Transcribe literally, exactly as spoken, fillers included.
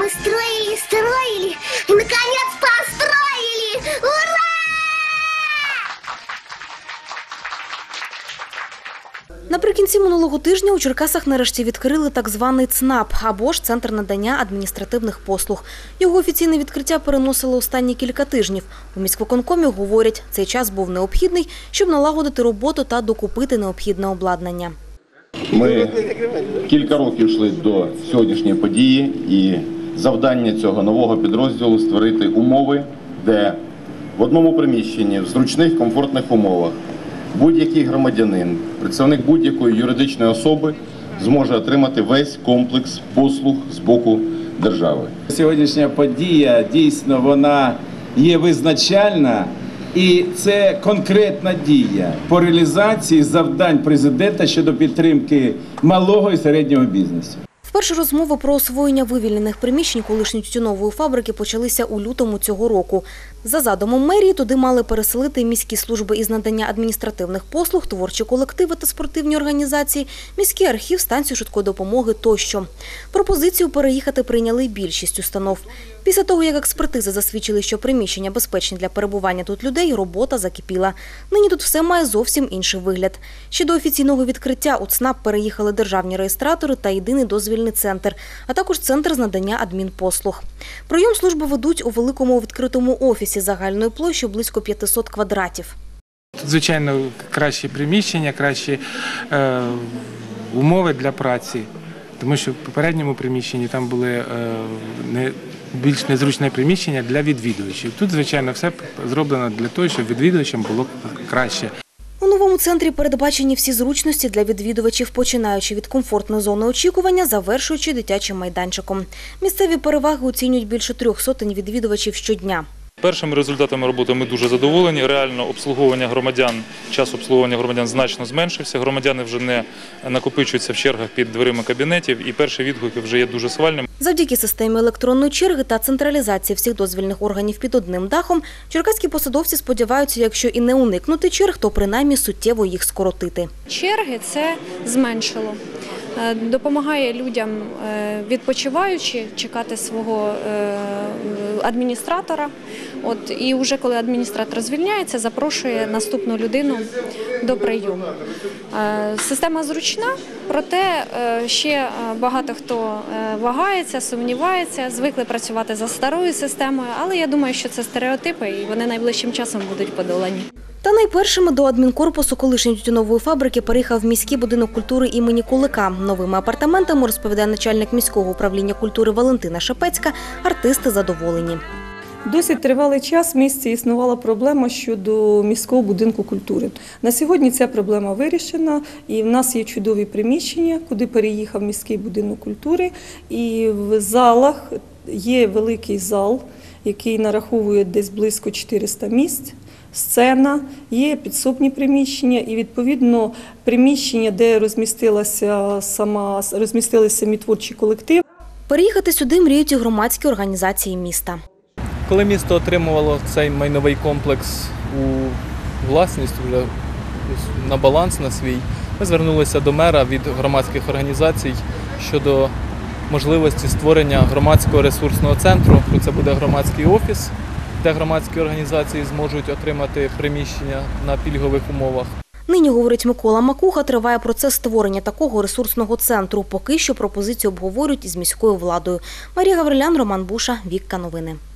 Мы строили, строили и, наконец, построили! Ура! Наприкінці минулого тижня у Черкасах нарешті відкрили так званий ЦНАП, або ж Центр надання адміністративних послуг. Його офіційне відкриття переносили останні кілька тижнів. У міськвиконкомі говорять, цей час був необхідний, щоб налагодити роботу та докупити необхідне обладнання. Ми кілька років йшли до сьогоднішньої події, і завдання цього нового підрозділу – створити умови, де в одному приміщенні, в зручних, комфортних умовах, будь-який громадянин, представник будь-якої юридичної особи зможе отримати весь комплекс послуг з боку держави. Сьогоднішня подія, дійсно, вона є визначальна, і це конкретна дія по реалізації завдань президента щодо підтримки малого і середнього бізнесу. Вперше розмови про освоєння вивільнених приміщень колишньої тютюнової фабрики почалися у лютому цього року. За задумом мерії, туди мали переселити міські служби із надання адміністративних послуг, творчі колективи та спортивні організації, міський архів, станцію швидкої допомоги тощо. Пропозицію переїхати прийняли більшість установ. Після того, як експертизи засвідчили, що приміщення безпечні для перебування тут людей, робота закипіла. Нині тут все має зовсім інший вигляд. Ще до офіційного відкриття у ЦНАП переїхали державні реєстратори та єдиний дозвільний центр, а також центр з надання адмінпослуг. Прийом служби ведуть у великому відкритому офісі загальною площею близько п'ятисот квадратів. Тут, звичайно, кращі приміщення, кращі е, умови для праці, тому що в попередньому приміщенні там були е, не, більш незручне приміщення для відвідувачів. Тут, звичайно, все зроблено для того, щоб відвідувачам було краще. У новому центрі передбачені всі зручності для відвідувачів, починаючи від комфортної зони очікування, завершуючи дитячим майданчиком. Місцеві переваги оцінюють більше трьох сотень відвідувачів щодня. Першими результатами роботи ми дуже задоволені. Реально обслуговування громадян, час обслуговування громадян значно зменшився. Громадяни вже не накопичуються в чергах під дверима кабінетів, і перші відгуки вже є дуже схвальними. Завдяки системі електронної черги та централізації всіх дозвільних органів під одним дахом, черкаські посадовці сподіваються, якщо і не уникнути черг, то принаймні суттєво їх скоротити. Черги це зменшило. Допомагає людям, відпочиваючи, чекати свого адміністратора. От, і вже коли адміністратор звільняється, запрошує наступну людину до прийому. Система зручна, проте ще багато хто вагається, сумнівається, звикли працювати за старою системою, але я думаю, що це стереотипи і вони найближчим часом будуть подолані. Та найпершими до адмінкорпусу колишньої тютюнової фабрики переїхав міський будинок культури імені Кулика. Новими апартаментами, розповідає начальник міського управління культури Валентина Шепецька, артисти задоволені. Досить тривалий час в місті існувала проблема щодо міського будинку культури. На сьогодні ця проблема вирішена, і в нас є чудові приміщення, куди переїхав міський будинок культури. І в залах є великий зал, який нараховує десь близько чотириста місць. Сцена, є підсобні приміщення і, відповідно, приміщення, де розмістилася сама, розмістилися самі творчі колективи. Переїхати сюди мріють і громадські організації міста. Коли місто отримувало цей майновий комплекс у власність, вже на баланс на свій, ми звернулися до мера від громадських організацій щодо можливості створення громадського ресурсного центру. Це буде громадський офіс, де громадські організації зможуть отримати приміщення на пільгових умовах. Нині, говорить Микола Макуха, триває процес створення такого ресурсного центру. Поки що пропозицію обговорюють із міською владою. Марія Гаврилян, Роман Буша, Вікка Новини.